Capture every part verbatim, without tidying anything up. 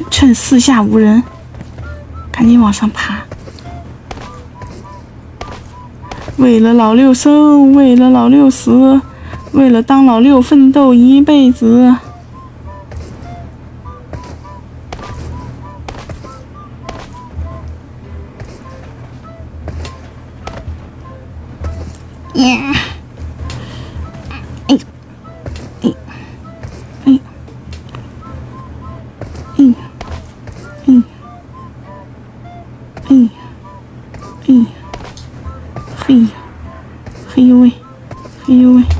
趁趁四下无人，赶紧往上爬。为了老六生，为了老六死，为了当老六奋斗一辈子。呀！哎，哎，哎，哎，哎，哎，哎，嘿，嘿呦喂，嘿呦喂，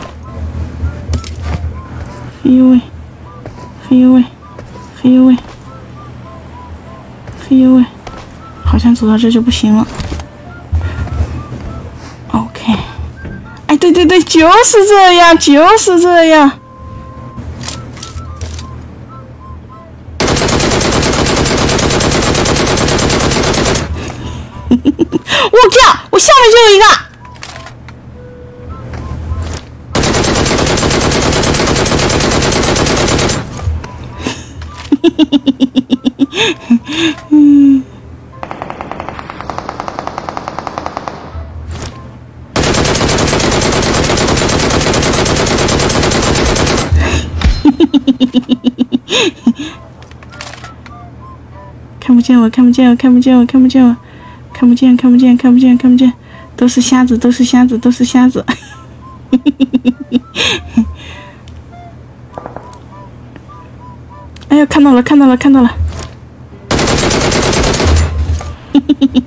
嘿呦喂，嘿呦喂，嘿呦喂，嘿呦喂，好像走到这就不行了。OK， 哎，对对对，就是这样，就是这样。我靠！我下面就有一个。嗯。看不见我，看不见我，看不见我，看不见我。看不见，看不见，看不见，看不见，都是瞎子，都是瞎子，都是瞎子。哎呀，看到了，看到了，看到了。